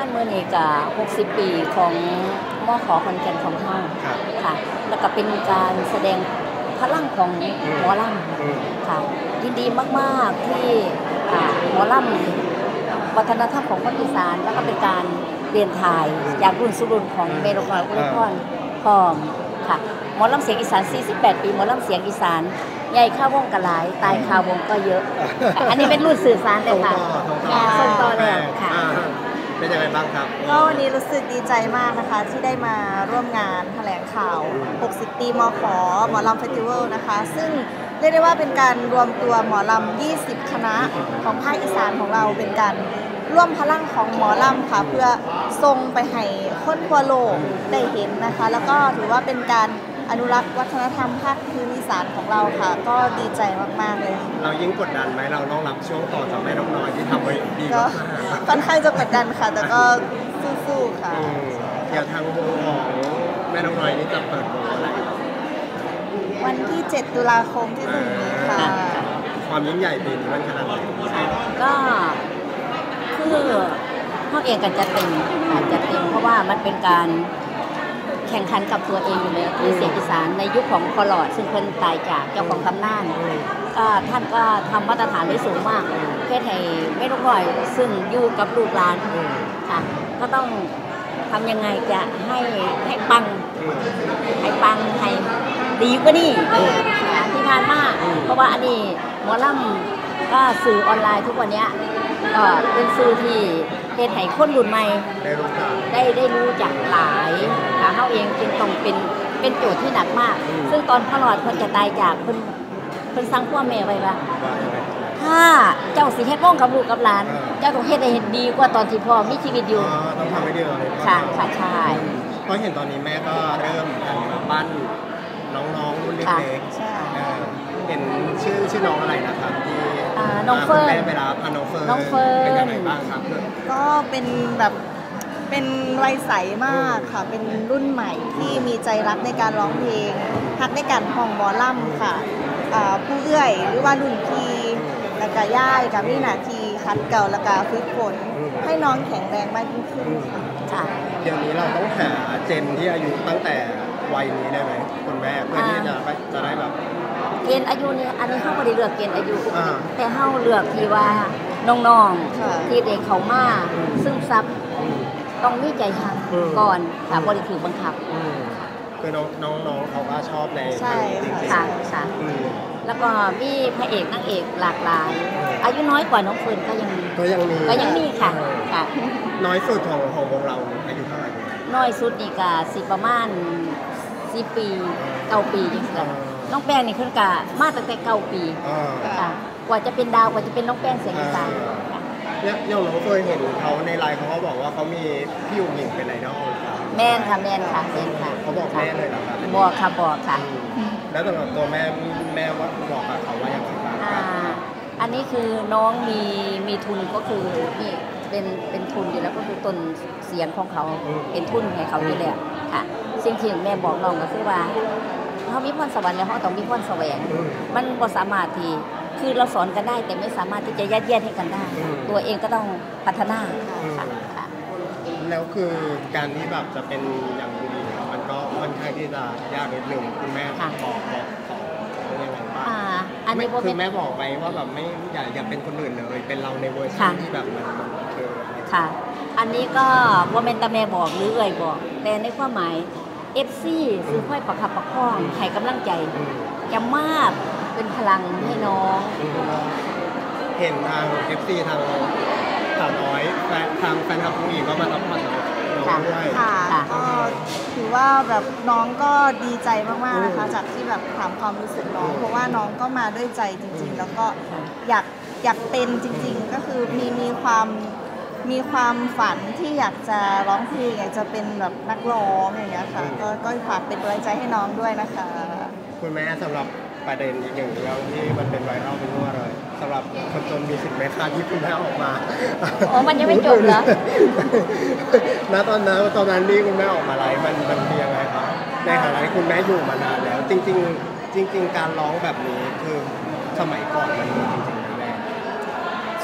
านเมื่อนี้ก็60 ปีของมข.ขอนแก่นของเฮาค่ะแล้วก็เป็นการแสดงพลังของหมอลำค่ะยินดีมากๆที่หมอลำวัฒนธรรมของคนอีสานแล้วก็เป็นการเปลี่ยนถ่ายจากรุ่นสู่รุ่นของเมโลคอยอุลพรพร้อมค่ะหมอลำเสียงอีสาน48 ปีหมอลำเสียงอีสานใหญ่ข้าววงกะหลายตายข้าววงก็เยอะอันนี้เป็นรุ่นสื่อสารเลยค่ะส่งต่อแล้วค่ะเป็นยังไงบ้างครับก็วันนี้รู้สึกดีใจมากนะคะที่ได้มาร่วมงานแถลงข่าว 60 ปีมข.หมอลำเฟสติวัลนะคะซึ่งเรียกได้ว่าเป็นการรวมตัวหมอลำ20 คณะของภาคอีสานของเราเป็นการร่วมพลังของหมอลำค่ะเพื่อส่งไปให้คนทั่วโลกได้เห็นนะคะแล้วก็ถือว่าเป็นการอนุรักษ์วัฒนธรรมภาคพื้นอีสานของเราค่ะก็ดีใจมากๆเลยเรายิ่งกดดันไหมเราต้องรับช่วงต่อจากแม่นกน้อยที่ทำไว้ดีก็ค่อนข้างจะกดดันค่ะแต่ก็สู้ๆค่ะเดี๋ยวทางวงของแม่นกน้อยนี่จะเปิดวงอะไรวันที่7 ตุลาคมที่ถึงนี้ค่ะความยิ่งใหญ่ปีนี้มันขนาดไหนก็คือพ่อเองกันจะเต็มเพราะว่ามันเป็นการแข่งขันกับตัวเองอยู่เลยที่เสียงอีสานในยุคของคอลอดซึ่งเพิ่นตายจากเจ้าของตำนานท่านก็ทำมาตรฐานได้สูงมากเพื่อให้ไม่ต้องร่อยซึ่งอยู่กับลูกหลานค่ะก็ต้องทำยังไงจะให้ปังให้ดีกว่านี้ที่ผ่านมาเพราะว่าอันนี้หมอลำก็สื่อออนไลน์ทุกวันนี้ก็เป็นสื่อที่เฮ็ดให้คนรุ่นใหม่ได้รู้จักหลายเขาเองจึงต้องเป็นโจทย์ที่หนักมากซึ่งตอนพ่อหลอดเพิ่นจะตายจากเพิ่นสั่งพ่อแม่ไว้ว่าถ้าเจ้าสิเฮ็ดวงกับลูกกับหลานเจ้าต้องเฮ็ดให้เห็นดีกว่าตอนที่พ่อมีชีวิตอยู่ต้องทำให้ดีเลยค่ะใช่เพราะเห็นตอนนี้แม่ก็เริ่มปั้นน้องๆรุ่นเล็กๆเห็นชื่อน้องอะไรนะครับที่น้องเฟิร์นเวลาพาน้องเฟิร์นเป็นยังไงบ้างครับก็เป็นแบบเป็นวัยใสมากค่ะเป็นรุ่นใหม่ที่มีใจรักในการร้องเพลงรักในการห้องหมอลำค่ะผู้เอื้อยหรือว่ารุ่นพี่แล้วก็ย่ายกับนี่นาทีคัดเก่าแล้วก็ฝึกฝนให้น้องแข็งแรงมากยิ่งขึ้นค่ะเดี๋ยวนี้เราต้องหาเจนที่อายุตั้งแต่วัยนี้ได้ไหมคุณแม่เพื่อที่จะได้แบบเกณฑ์อายุนี่อันนี้เขาไม่ได้เลือกเกณฑ์อายุแต่เขาเลือกที่ว่าน้องๆที่เด็กเขามาซึ่งซับต้องมีใจหักก่อนค่ะบริถือบังคับคือน้องเขาก็ชอบในใช่ค่ะแล้วก็มีพระเอกนางเอกหลากหลายอายุน้อยกว่าน้องเฟิร์นก็ยังมีค่ะน้อยสุดของวงเราอายุเท่าไหร่น้อยสุดนี่ก็สิประมาณ10 ปี9 ปีอย่างเงี้ยน้องแป้งนี่ขึ้นกะมาตั้งแต่9 ปีค่ะกว่าจะเป็นดาวกว่าจะเป็นน้องแป้งเสียงอีสานเนี่ยเราเคยเห็นเขาในไลน์เขาบอกว่าเขามีพี่ยุงหญิงเป็นไอดอลแม่นค่ะเขาบอกแม่เลยเหรอครับบอกค่ะแล้วสำหรับตัวแม่ว่าบอกกับเขาว่าอย่างไรบ้างอันนี้คือน้องมีทุนก็คือนี่เป็นทุนอยู่แล้วก็คือต้นเสียงของเขาเป็นทุนให้เขาอยู่แล้วค่ะสิ่งที่แม่บอกน้องก็คือว่าเขามีพรสวรรค์แล้วเขาต้องมีพรแสวงมันบ่สามารถที่คือเราสอนกันได้แต่ไม่สามารถที่จะยัดเยียดให้กันได้ตัวเองก็ต้องพัฒนาค่ะแล้วคือการที่แบบจะเป็นอย่างดีมันก็ค่อนข้างที่จะยากนิดนึงคุณแม่บอกยังไงบ้างอันนี้คือแม่บอกไปว่าแบบไม่อย่าเป็นคนอื่นเลยเป็นเราในเวอร์ชันที่แบบมันค่ะอันนี้ก็ว่าเป็นตาแม่บอกหรือเอ่ยบอกแต่ในความหมายFC ซื้อค่อยประคับประคองให้กำลังใจจะมากเป็นพลังให้น้องเห็นทาง FC ทางสาวน้อยทางแฟนคลับผู้หญิงก็มาซัพพอร์ตน้องด้วยค่ะก็ถือว่าแบบน้องก็ดีใจมากๆนะคะจากที่แบบถามความรู้สึกน้องเพราะว่าน้องก็มาด้วยใจจริงๆแล้วก็อยากเป็นจริงๆก็คือมีความฝันที่อยากจะร้องเพลงอยากจะเป็นแบบนักร้องอย่างเงี้ยค่ะก็ฝากเป็นกำลังใจให้น้องด้วยนะคะคุณแม่สำหรับประเด็นอีกอย่างเดียวที่มันเป็นไวรัลไปทั่วเลยสำหรับคนจนมีสิทธิ์ไหมคะที่คุณแม่ออกมามันยังไม่จบเหรอณตอนนั้นที่คุณแม่ออกมาไลฟ์มันเป็นยังไงครับในฐานะที่คุณแม่อยู่มานานแล้วจริงการร้องแบบนี้คือสมัยก่อนมันมีจริงๆนะแม่ก็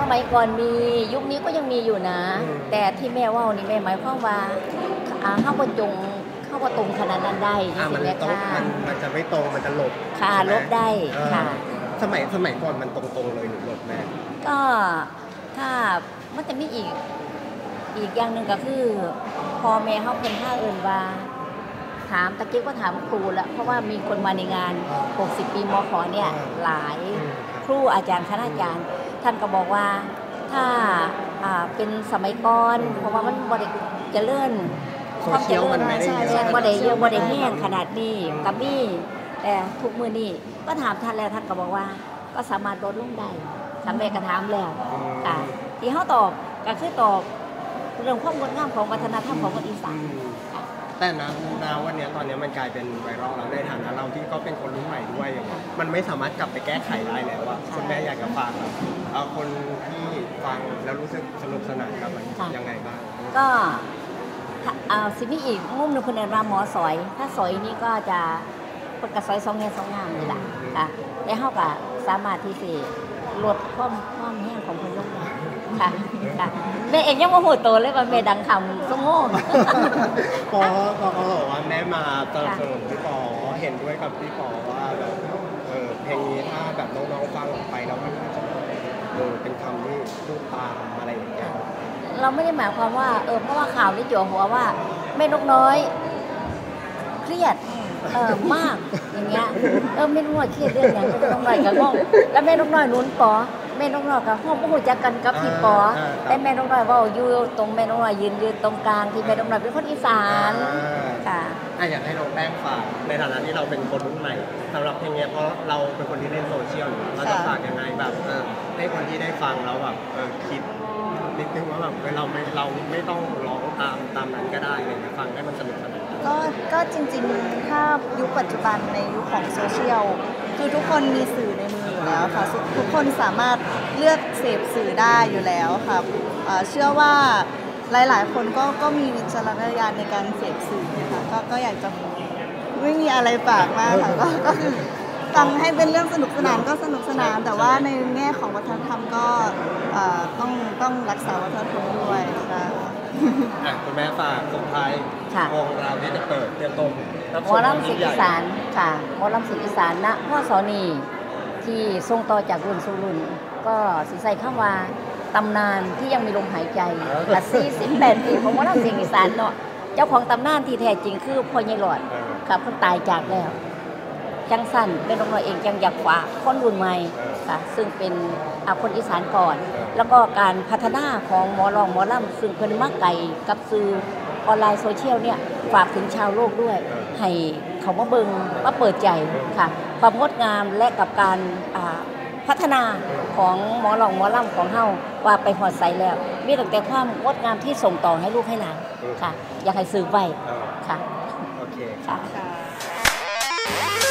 มัยก่อนมียุคนี้ก็ยังมีอยู่นะ แต่ที่แม่ว่านี่แม่หมายความว่าเข้าบ่จงเข้าบ่ตรงขนาดนั้นได้จมันริงๆต้องค่ะมันจะไม่ตรงมันจะหลบค่ะใช่หมลบได้เออค่ะสมัยก่อนมันตรงๆเลยหรือหลบแม่ก็ถ้ามันจะมีอีกอย่างหนึ่งก็คือพอแม่เขาเป็นท่าเอินว่าถามตะกี้ก็ถามครูแล้วเพราะว่ามีคนมาในงาน 60 ปีมขเนี่ยหลายครูอาจารย์คณาจารย์ ท่านก็บอกว่าถ้าเป็นสมัยก่อนเพราะว่ามันบริเจริญโซเชียลมันไม่ได้ใช่เยใช่อะบ่ได้เยอะบ่ได้แห้งขนาดนี้กับนี่แต่ทุกมือนี่ก็ถามท่านแล้วท่านก็บอกว่า ก็สามารถลดลงได้ทำแม่กระถามแล้วค่ะที่เขาตอบก็คือตอบเรื่องความงดงามของวัฒนธรรมของคนอีสานค่ะแต่นะวันเนี้ยตอนเนี้ยมันกลายเป็นไวรัลแล้วในฐานะเราที่ก็เป็นคนรุ่นใหม่ด้วยอย่างเงี้ยมันไม่สามารถกลับไปแก้ไขได้แล้วว่าคุณแม่อยากจะฝากแบบคนที่ฟังแล้วรู้สึกสนุกสนานกับมันยังไงบ้างก็สิมีอีกมุมหนึงคนเรียนว่าหมอสอย ถ้าสอยนี่ก็จะคนกระสอยสองแง่สองงามนี่แหละค่ะแต่เขาก็สามารถที่จะลดความแห้งของคนลงได้ค่ะค่ะแม่เองยังโมโหโตเลยว่าแม่ดังคำสงโง่พอเขาบอกว่าแม่มาสนับสนุนพี่ปอเห็นด้วยกับพี่ปอว่าแบบเพลงนี้ถ้าแบบน้องๆฟังออกไปแล้วมันอาจจะเป็นคำที่พูดตามอะไรอย่างเงี้ยเราไม่ได้หมายความว่าเพราะว่าข่าวนี้จั่วหัวว่าแม่นกน้อยเครียดมากอย่างเงี้ยแม่นกน้อยเครียดเรื่องอย่างแม่นกน้อยกับห้องแล้วแม่นกน้อยนุ้นปอแม่นกน้อยกับห้องผู้หูจักกันกับพี่ปอแต่แม่นกน้อยว่าอยู่ตรงแม่นกน้อยยืนตรงกลางที่แม่นกน้อยเป็นคนอีสานค่ะอยากให้น้องแป้งฝากในฐานะที่เราเป็นคนรุ่นใหม่สำหรับเพลงนี้เพราะเราเป็นคนที่เล่นโซเชียลอยู่เราจะฝากยังไงแบบให้คนที่ได้ฟังแล้วแบบคิดนิดนึงว่าแบบเราไม่ต้องร้องตามนั้นก็ได้อะไรเลยฟังให้มันสนุกสนานก็จริงๆ ถ้ายุคปัจจุบันในยุคของโซเชียลคือทุกคนมีสื่อในมืออยู่แล้วค่ะทุกคนสามารถเลือกเสพสื่อได้อยู่แล้วค่ะเชื่อว่าหลายๆ คนก็มีวิจารณญาณในการเสพสื่อนะคะก็อยากจะไม่มีอะไรฝากมากค่ะก็คือฟังให้เป็นเรื่องสนุกสนานก็สนุกสนานแต่ว่าในแง่ของวัฒนธรรมก็ต้องรักษาวัฒนธรรมด้วยค่ะคุณแม่ฝากสุดท้ายค่ะวงเราที่จะเปิดเตรียมตัวรับหมอลำเสียงอีสานค่ะหมอลำเสียงอีสานณพ่อสอนีที่ทรงต่อจากรุ่นสู่รุ่น ก็สิใส่เข้าว่าตำนานที่ยังมีลมหายใจและ48 ปีของหมอลำเสียงอีสานเนาะเจ้าของตำนานที่แท้จริงคือพ่อใหญ่หลอดค่ะเพิ่นตายจากแล้วจังสั้นเป็นน้องๆเองจังอยากฝากคนรุ่นใหม่ค่ะซึ่งเป็นคนอีสานก่อน แล้วก็การพัฒนาของหมอร้องหมอลำซึ่งเพิ่นมาไกลกับสื่อออนไลน์โซเชียลเนี่ยฝากถึงชาวโลกด้วย ให้เขามาเบิงมาเปิดใจค่ะความงดงามและกับการพัฒนาของหมอหลองหมอลำของเฮาว่าไปหอดใสแล้ว มีตั้งแต่ความงดงามที่ส่งต่อให้ลูกให้หลานค่ะ อยากให้ซื้อไว้ค่ะโอเคค่ะค่ะ